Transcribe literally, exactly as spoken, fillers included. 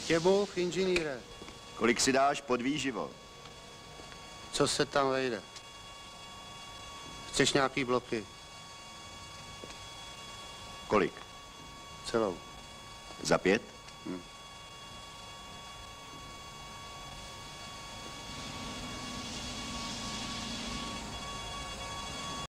Tě Bůh, inženýre. Kolik si dáš pod výživo? Co se tam vejde? Chceš nějaký bloky? Kolik? Celou. Za pět? Hm.